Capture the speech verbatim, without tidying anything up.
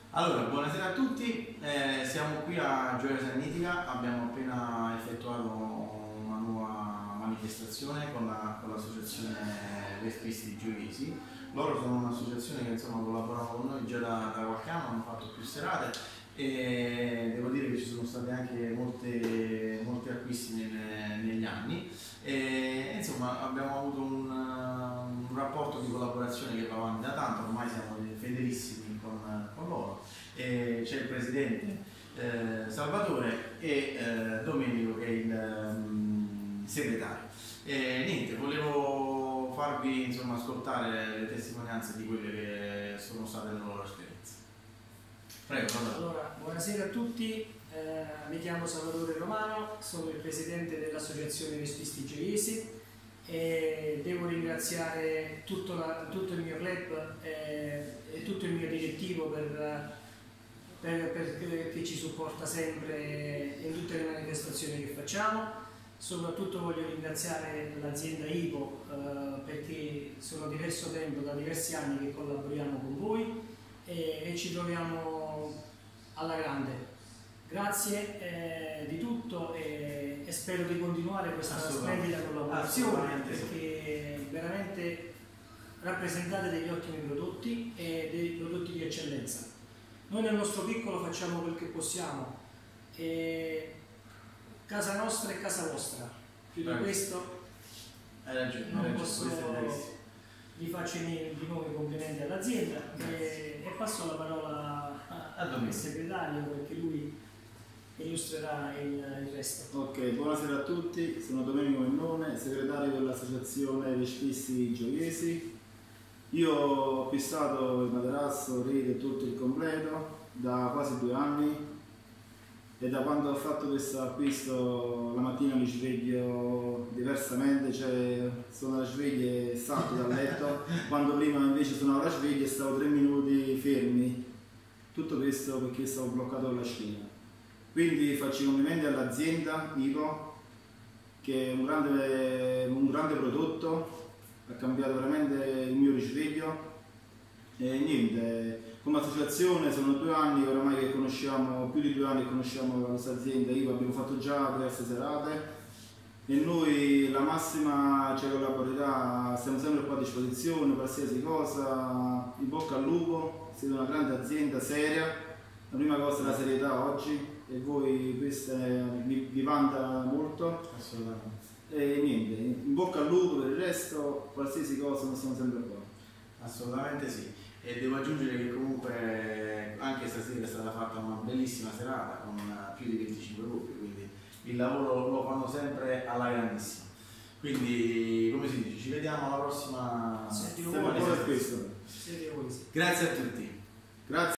Allora, buonasera a tutti, eh, siamo qui a Gioia Sannitica, abbiamo appena effettuato una nuova manifestazione con l'associazione la, Vespisti Gioiesi. Loro sono un'associazione che insomma collaborano con noi già da, da qualche anno, hanno fatto più serate e devo dire che ci sono stati anche molte, molti acquisti nel, negli anni e insomma abbiamo avuto un, un rapporto di collaborazione che va avanti da tanto, ormai siamo fedelissimi con, con loro. C'è il presidente eh, Salvatore e eh, Domenico che è il um, segretario. E niente, volevo farvi insomma ascoltare le testimonianze di quelle che sono state le loro esperienze. Prego, allora, buonasera a tutti, eh, mi chiamo Salvatore Romano, sono il presidente dell'associazione Vespisti Gioiesi e devo ringraziare tutto, la, tutto il mio club eh, e tutto il mio direttivo per, per, per, che ci supporta sempre in tutte le manifestazioni che facciamo. Soprattutto voglio ringraziare l'azienda Ipo eh, perché sono diverso tempo, da diversi anni che collaboriamo con voi e, e ci troviamo alla grande. Grazie eh, di tutto e, e spero di continuare questa splendida collaborazione perché veramente rappresentate degli ottimi prodotti e dei prodotti di eccellenza. Noi nel nostro piccolo facciamo quel che possiamo e casa nostra è casa vostra, più di questo hai ragione, non hai posso. Vi faccio di nuovo i complimenti all'azienda e, e passo la parola al segretario perché lui illustrerà il, il resto. Ok, buonasera a tutti, sono Domenico Mennone, segretario dell'associazione Vespisti Gioiesi. Io ho acquistato il materasso, rete e tutto il completo da quasi due anni e da quando ho fatto questo acquisto la mattina mi sveglio diversamente, cioè sono alla sveglia e salto dal letto, quando prima invece suonavo la sveglia e stavo tre minuti fermi, tutto questo perché stavo bloccato con la schiena. Quindi faccio i complimenti all'azienda Ipo che è un grande, un grande prodotto, ha cambiato veramente il mio risveglio e niente. Come associazione sono due anni oramai che conosciamo, più di due anni che conosciamo questa azienda Ipo, abbiamo fatto già diverse serate e noi la massima cioè, collaborità, siamo sempre qua a disposizione, qualsiasi cosa, in bocca al lupo, siete una grande azienda seria, la prima cosa è la serietà oggi e voi questa vi, vi vanta molto. Assolutamente. E niente, in bocca al lupo per il resto, qualsiasi cosa non siamo sempre qua. Assolutamente sì. E devo aggiungere che comunque anche stasera è stata fatta una bellissima serata con più di venticinque gruppi, quindi il lavoro lo fanno sempre alla grandissima. Quindi come si dice, ci vediamo alla prossima. Siete voi, voi, questo. Siete voi. Grazie a tutti. Grazie.